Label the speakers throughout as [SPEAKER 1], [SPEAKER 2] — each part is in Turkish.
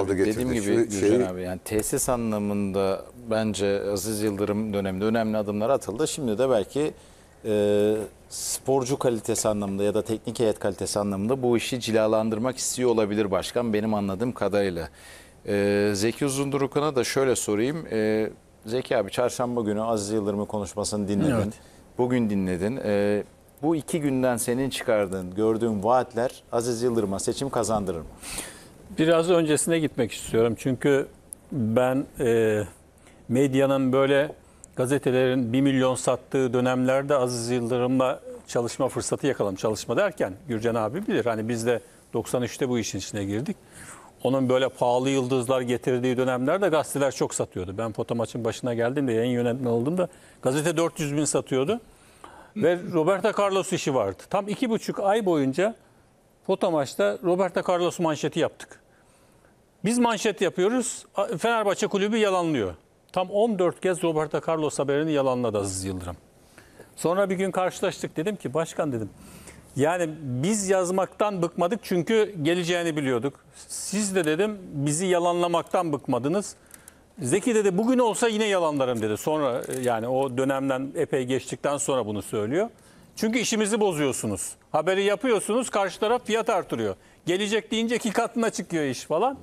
[SPEAKER 1] aldı getirdi.
[SPEAKER 2] Dediğim gibi Gürcan abi, yani tesis anlamında bence Aziz Yıldırım döneminde önemli adımlar atıldı. Şimdi de belki sporcu kalitesi anlamında ya da teknik heyet kalitesi anlamında bu işi cilalandırmak istiyor olabilir başkan, benim anladığım kadarıyla. Zeki Uzunduruk'una da şöyle sorayım. Zeki abi, çarşamba günü Aziz Yıldırım'ın konuşmasını dinledin. Evet. Bugün dinledin. Bu 2 günden senin çıkardığın, gördüğün vaatler Aziz Yıldırım'a seçim kazandırır mı?
[SPEAKER 3] Biraz öncesine gitmek istiyorum. Çünkü ben medyanın böyle, gazetelerin 1 milyon sattığı dönemlerde Aziz Yıldırım'la çalışma fırsatı yakaladım. Çalışma derken Gürcan abi bilir. Hani biz de 93'te bu işin içine girdik. Onun böyle pahalı yıldızlar getirdiği dönemlerde gazeteler çok satıyordu. Ben foto maçın başına geldiğimde, yayın yönetmeni olduğumda gazete 400 bin satıyordu. Ve Roberto Carlos işi vardı. Tam 2,5 ay boyunca foto maçta Roberto Carlos manşeti yaptık. Biz manşet yapıyoruz, Fenerbahçe kulübü yalanlıyor. Tam 14 kez Roberto Carlos haberini yalanladı Aziz Yıldırım. Sonra bir gün karşılaştık, dedim ki başkan dedim, yani biz yazmaktan bıkmadık çünkü geleceğini biliyorduk. Siz de dedim bizi yalanlamaktan bıkmadınız. Zeki dedi bugün olsa yine yalanlarım dedi. Sonra yani o dönemden epey geçtikten sonra bunu söylüyor. Çünkü işimizi bozuyorsunuz. Haberi yapıyorsunuz, karşı taraf fiyat artırıyor. Gelecek deyince 2 katına çıkıyor iş falan.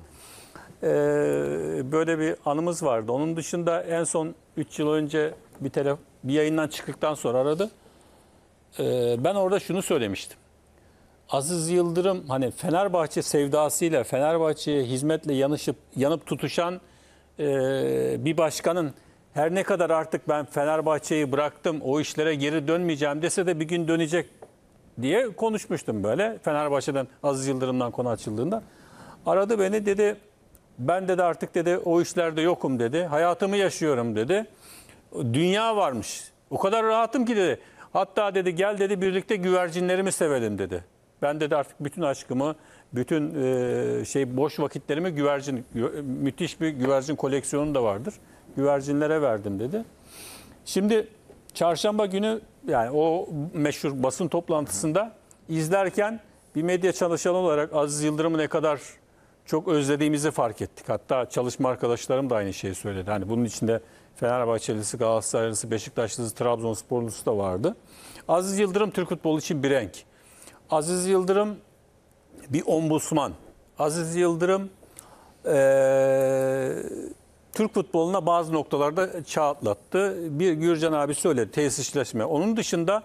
[SPEAKER 3] Böyle bir anımız vardı. Onun dışında en son 3 yıl önce bir yayından çıktıktan sonra aradı. Ben orada şunu söylemiştim. Aziz Yıldırım hani Fenerbahçe sevdasıyla, Fenerbahçe'ye hizmetle yanıp tutuşan bir başkanın her ne kadar artık ben Fenerbahçe'yi bıraktım, o işlere geri dönmeyeceğim dese de bir gün dönecek diye konuşmuştum böyle. Fenerbahçe'den, Aziz Yıldırım'dan konu açıldığında. Aradı beni, dedi ben dedi artık dedi o işlerde yokum dedi. Hayatımı yaşıyorum dedi. Dünya varmış. O kadar rahatım ki dedi. Hatta dedi gel dedi birlikte güvercinlerimi sevelim dedi. Ben dedi artık bütün aşkımı, bütün boş vakitlerimi müthiş bir güvercin koleksiyonu da vardır. Güvercinlere verdim dedi. Şimdi çarşamba günü yani o meşhur basın toplantısında izlerken bir medya çalışanı olarak Aziz Yıldırım'ı ne kadar çok özlediğimizi fark ettik. Hatta çalışma arkadaşlarım da aynı şeyi söyledi. Hani bunun içinde Fenerbahçelisi, Galatasaraylısı, Beşiktaşlısı, Trabzonsporlusu da vardı. Aziz Yıldırım Türk futbolu için bir renk. Aziz Yıldırım bir ombudsman. Aziz Yıldırım Türk futboluna bazı noktalarda çağ atlattı. Bir Gürcan abi söyledi, tesisleşme. Onun dışında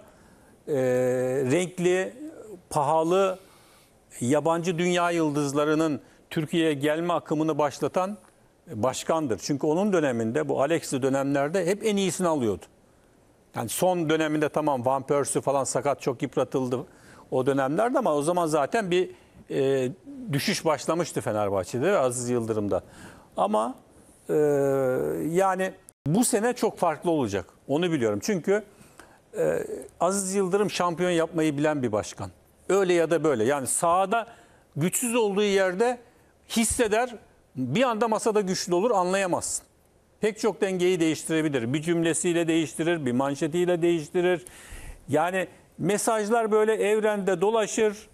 [SPEAKER 3] renkli, pahalı, yabancı dünya yıldızlarının Türkiye'ye gelme akımını başlatan başkandır. Çünkü onun döneminde, bu Alex'li dönemlerde hep en iyisini alıyordu. Yani son döneminde tamam Van Persie falan sakat, çok yıpratıldı o dönemlerde ama o zaman zaten bir düşüş başlamıştı Fenerbahçe'de ve Aziz Yıldırım'da. Ama yani bu sene çok farklı olacak. Onu biliyorum. Çünkü Aziz Yıldırım şampiyon yapmayı bilen bir başkan. Öyle ya da böyle. Yani sahada güçsüz olduğu yerde hisseder, bir anda masada güçlü olur, anlayamazsın. Pek çok dengeyi değiştirebilir. Bir cümlesiyle değiştirir, bir manşetiyle değiştirir. Yani mesajlar böyle evrende dolaşır.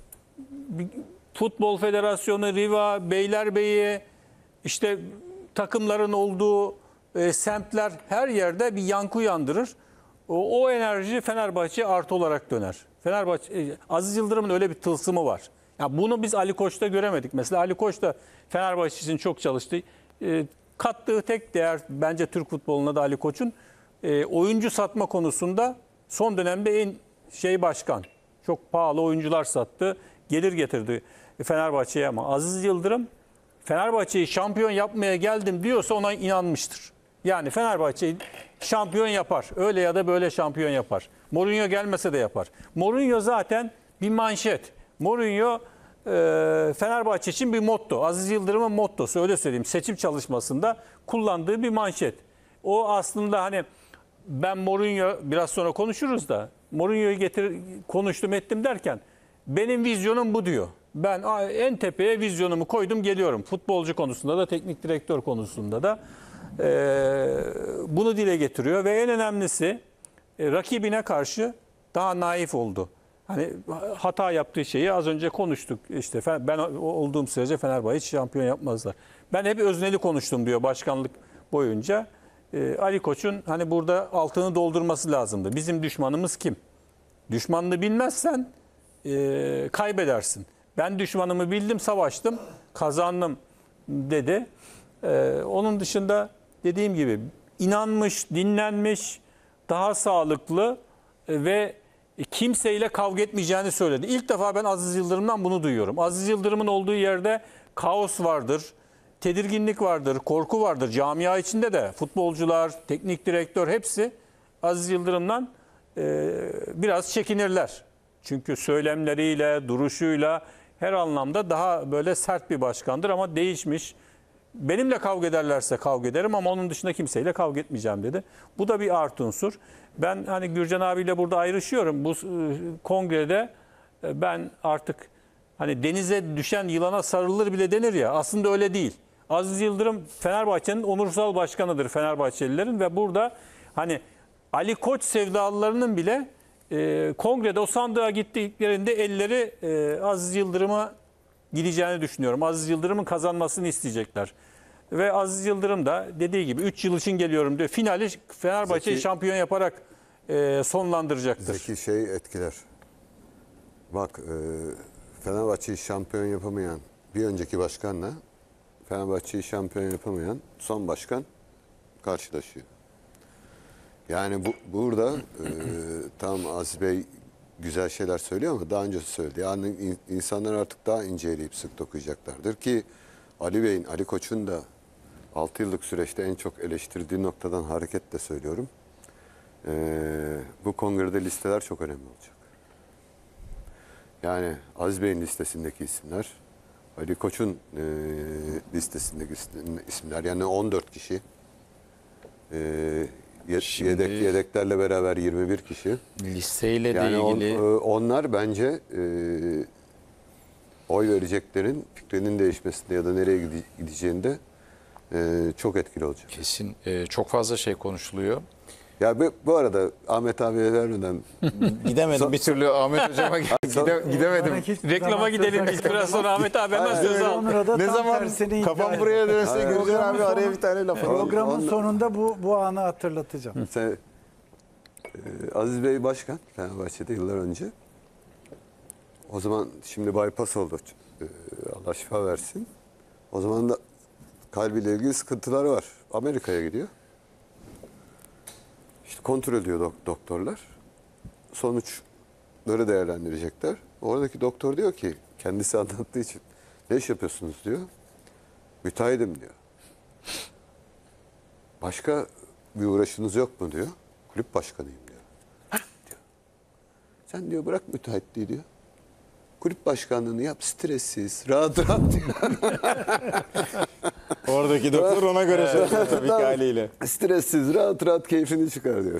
[SPEAKER 3] Futbol Federasyonu, Riva, Beylerbeyi, işte takımların olduğu semtler, her yerde bir yankı uyandırır. O enerji Fenerbahçe artı olarak döner. Aziz Yıldırım'ın öyle bir tılsımı var. Ya bunu biz Ali Koç'ta göremedik. Mesela Ali Koç da Fenerbahçe için çok çalıştı. Kattığı tek değer bence Türk futboluna da Ali Koç'un oyuncu satma konusunda son dönemde en başkan. Çok pahalı oyuncular sattı. Gelir getirdi Fenerbahçe'ye ama Aziz Yıldırım Fenerbahçe'yi şampiyon yapmaya geldim diyorsa ona inanmıştır. Yani Fenerbahçe'yi şampiyon yapar. Öyle ya da böyle şampiyon yapar. Mourinho gelmese de yapar. Mourinho zaten bir manşet. Mourinho Fenerbahçe için bir motto. Aziz Yıldırım'ın mottosu, öyle söyleyeyim. Seçim çalışmasında kullandığı bir manşet. O aslında hani ben Mourinho, biraz sonra konuşuruz da, Mourinho'yu konuştum ettim derken benim vizyonum bu diyor. Ben en tepeye vizyonumu koydum, geliyorum. Futbolcu konusunda da, teknik direktör konusunda da bunu dile getiriyor ve en önemlisi rakibine karşı daha naif oldu. Hani hata yaptığı şeyi az önce konuştuk. İşte ben olduğum sürece Fenerbahçe hiç şampiyon yapmazlar. Ben hep özneli konuştum diyor başkanlık boyunca. Ali Koç'un hani burada altını doldurması lazımdı. Bizim düşmanımız kim? Düşmanını bilmezsen kaybedersin. Ben düşmanımı bildim, savaştım, kazandım dedi. Onun dışında dediğim gibi inanmış, dinlenmiş, daha sağlıklı ve kimseyle kavga etmeyeceğini söyledi. İlk defa ben Aziz Yıldırım'dan bunu duyuyorum. Aziz Yıldırım'ın olduğu yerde kaos vardır, tedirginlik vardır, korku vardır. Camia içinde de futbolcular, teknik direktör hepsi Aziz Yıldırım'dan biraz çekinirler. Çünkü söylemleriyle, duruşuyla her anlamda daha böyle sert bir başkandır ama değişmiş. Benimle kavga ederlerse kavga ederim ama onun dışında kimseyle kavga etmeyeceğim dedi. Bu da bir artı unsur. Ben hani Gürcan abiyle burada ayrışıyorum. Bu kongrede ben artık hani denize düşen yılana sarılır bile denir ya, aslında öyle değil. Aziz Yıldırım Fenerbahçe'nin onursal başkanıdır, Fenerbahçelilerin, ve burada hani Ali Koç sevdalılarının bile kongrede o sandığa gittiklerinde elleri Aziz Yıldırım'a gideceğini düşünüyorum. Aziz Yıldırım'ın kazanmasını isteyecekler. Ve Aziz Yıldırım da dediği gibi 3 yıl için geliyorum diyor. Finali Fenerbahçe'yi şampiyon yaparak sonlandıracaktır.
[SPEAKER 1] Zeki şey etkiler. Bak Fenerbahçe'yi şampiyon yapamayan bir önceki başkanla Fenerbahçe'yi şampiyon yapamayan son başkan karşılaşıyor. Yani burada tam Aziz Bey güzel şeyler söylüyor ama daha önce söyledi. Yani insanlar artık daha inceleyip sık dokuyacaklardır ki Ali Bey'in, Ali Koç'un da 6 yıllık süreçte en çok eleştirdiği noktadan hareketle söylüyorum. Bu kongrede listeler çok önemli olacak. Yani Aziz Bey'in listesindeki isimler, Ali Koç'un listesindeki isimler, yani 14 kişi. Yedeklerle beraber 21 kişi.
[SPEAKER 2] Listeyle
[SPEAKER 1] Yani
[SPEAKER 2] de ilgili
[SPEAKER 1] onlar bence oy vereceklerin fikrinin değişmesinde ya da nereye gideceğinde çok etkili olacak.
[SPEAKER 2] kesin çok fazla şey konuşuluyor.
[SPEAKER 1] Ya bu arada Ahmet abiye vermeden
[SPEAKER 2] Gidemedim bir türlü Ahmet hocama gidemedim.
[SPEAKER 3] Reklama gidelim biz, biraz sonra Ahmet abi hemen söz al.
[SPEAKER 2] Ne zaman kafam buraya dönse Gürcan abi araya bir tane laf alır.
[SPEAKER 4] Programın sonunda bu anı hatırlatacağım.
[SPEAKER 1] sen, Aziz Bey başkan Fenerbahçe'de yıllar önce. O zaman şimdi bypass oldu. Allah şifa versin. O zaman da kalbiyle ilgili sıkıntıları var. Amerika'ya gidiyor. İşte kontrol ediyor doktorlar. Sonuçları değerlendirecekler. Oradaki doktor diyor ki, kendisi anlattığı için, ne iş yapıyorsunuz diyor. Müteahhidim diyor. Başka bir uğraşınız yok mu diyor. Kulüp başkanıyım diyor. Diyor. Sen diyor bırak müteahhitliği diyor. Kulüp başkanlığını yap, stressiz, rahat rahat diyor.
[SPEAKER 2] Oradaki doktor ona göre söylüyor tabii ki haliyle.
[SPEAKER 1] Stressiz, rahat rahat keyfini çıkar diyor.